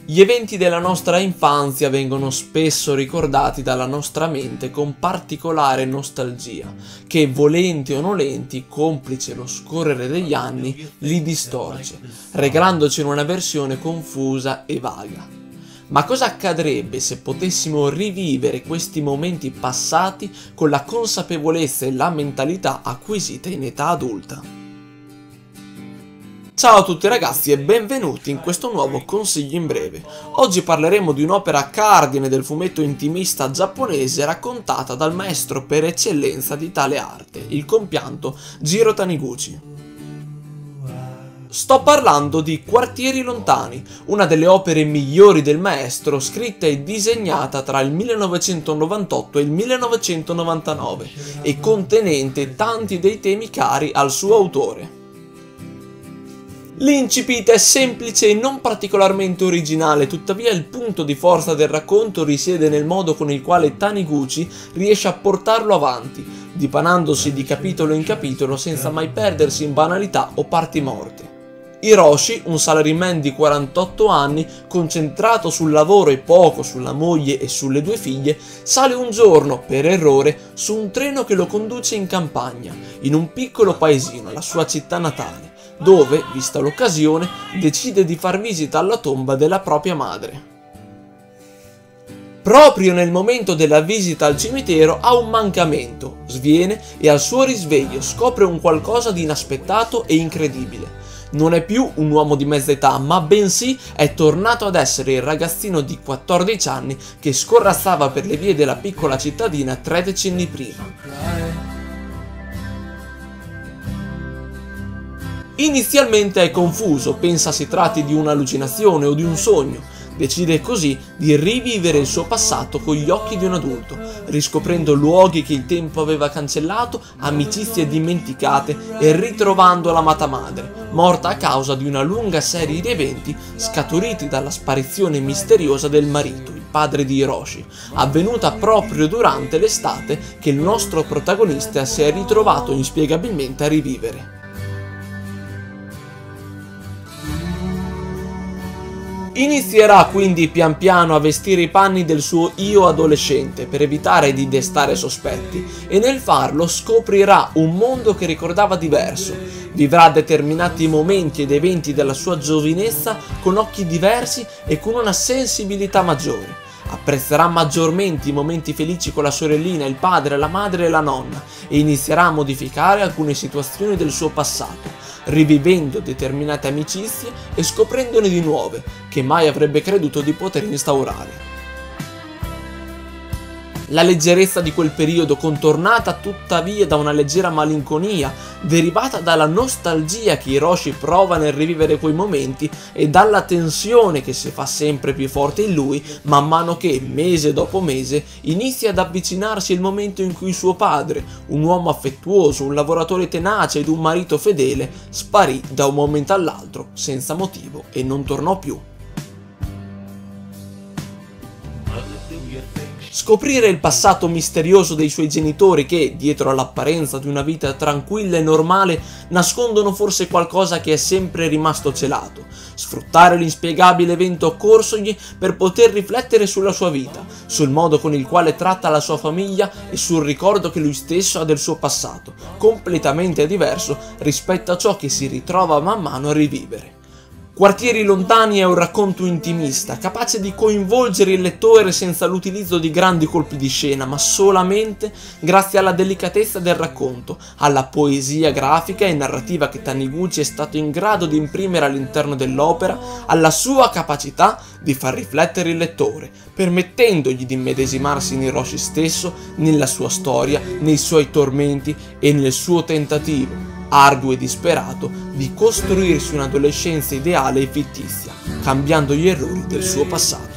Gli eventi della nostra infanzia vengono spesso ricordati dalla nostra mente con particolare nostalgia, che volenti o nolenti, complice lo scorrere degli anni, li distorce, regalandoci una versione confusa e vaga. Ma cosa accadrebbe se potessimo rivivere questi momenti passati con la consapevolezza e la mentalità acquisite in età adulta? Ciao a tutti ragazzi e benvenuti in questo nuovo consiglio in breve. Oggi parleremo di un'opera cardine del fumetto intimista giapponese raccontata dal maestro per eccellenza di tale arte, il compianto Jiro Taniguchi. Sto parlando di Quartieri Lontani, una delle opere migliori del maestro scritta e disegnata tra il 1998 e il 1999 e contenente tanti dei temi cari al suo autore. L'incipit è semplice e non particolarmente originale, tuttavia il punto di forza del racconto risiede nel modo con il quale Taniguchi riesce a portarlo avanti, dipanandosi di capitolo in capitolo senza mai perdersi in banalità o parti morte. Hiroshi, un salaryman di 48 anni, concentrato sul lavoro e poco sulla moglie e sulle due figlie, sale un giorno, per errore, su un treno che lo conduce in campagna, in un piccolo paesino, la sua città natale, dove, vista l'occasione, decide di far visita alla tomba della propria madre. Proprio nel momento della visita al cimitero ha un mancamento, sviene e al suo risveglio scopre un qualcosa di inaspettato e incredibile. Non è più un uomo di mezza età, ma bensì è tornato ad essere il ragazzino di 14 anni che scorrazzava per le vie della piccola cittadina 3 decenni prima. Inizialmente è confuso, pensa si tratti di un'allucinazione o di un sogno. Decide così di rivivere il suo passato con gli occhi di un adulto, riscoprendo luoghi che il tempo aveva cancellato, amicizie dimenticate e ritrovando l'amata madre, morta a causa di una lunga serie di eventi scaturiti dalla sparizione misteriosa del marito, il padre di Hiroshi, avvenuta proprio durante l'estate che il nostro protagonista si è ritrovato inspiegabilmente a rivivere. Inizierà quindi pian piano a vestire i panni del suo io adolescente per evitare di destare sospetti e nel farlo scoprirà un mondo che ricordava diverso, vivrà determinati momenti ed eventi della sua giovinezza con occhi diversi e con una sensibilità maggiore. Apprezzerà maggiormente i momenti felici con la sorellina, il padre, la madre e la nonna e inizierà a modificare alcune situazioni del suo passato, rivivendo determinate amicizie e scoprendone di nuove che mai avrebbe creduto di poter instaurare. La leggerezza di quel periodo, contornata tuttavia da una leggera malinconia, derivata dalla nostalgia che Hiroshi prova nel rivivere quei momenti e dalla tensione che si fa sempre più forte in lui man mano che, mese dopo mese, inizia ad avvicinarsi il momento in cui suo padre, un uomo affettuoso, un lavoratore tenace ed un marito fedele, sparì da un momento all'altro, senza motivo, e non tornò più. Scoprire il passato misterioso dei suoi genitori che, dietro all'apparenza di una vita tranquilla e normale, nascondono forse qualcosa che è sempre rimasto celato. Sfruttare l'inspiegabile evento occorsogli per poter riflettere sulla sua vita, sul modo con il quale tratta la sua famiglia e sul ricordo che lui stesso ha del suo passato, completamente diverso rispetto a ciò che si ritrova man mano a rivivere. Quartieri Lontani è un racconto intimista, capace di coinvolgere il lettore senza l'utilizzo di grandi colpi di scena, ma solamente grazie alla delicatezza del racconto, alla poesia grafica e narrativa che Taniguchi è stato in grado di imprimere all'interno dell'opera, alla sua capacità di far riflettere il lettore, permettendogli di immedesimarsi in Hiroshi stesso, nella sua storia, nei suoi tormenti e nel suo tentativo arduo e disperato di costruirsi un'adolescenza ideale e fittizia, cambiando gli errori del suo passato.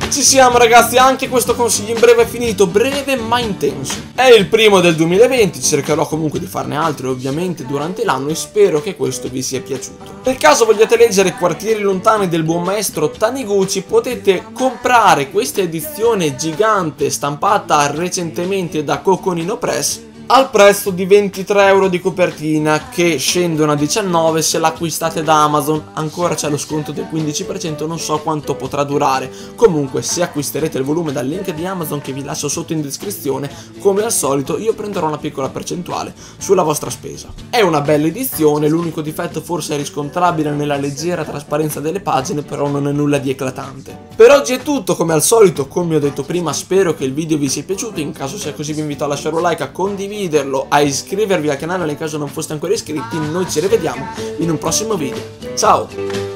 Ci siamo ragazzi, anche questo consiglio in breve è finito, breve ma intenso. È il primo del 2020, cercherò comunque di farne altri ovviamente durante l'anno e spero che questo vi sia piaciuto. Nel caso vogliate leggere Quartieri lontani del buon maestro Taniguchi, potete comprare questa edizione gigante stampata recentemente da Coconino Press al prezzo di 23 euro di copertina, che scendono a 19 se l'acquistate da Amazon. Ancora c'è lo sconto del 15%, non so quanto potrà durare. Comunque, se acquisterete il volume dal link di Amazon che vi lascio sotto in descrizione, come al solito io prenderò una piccola percentuale sulla vostra spesa. È una bella edizione, l'unico difetto forse è riscontrabile nella leggera trasparenza delle pagine, però non è nulla di eclatante. Per oggi è tutto, come al solito, come ho detto prima, spero che il video vi sia piaciuto. In caso sia così vi invito a lasciare un like, a condividere, a iscrivervi al canale nel caso non foste ancora iscritti. Noi ci rivediamo in un prossimo video. Ciao!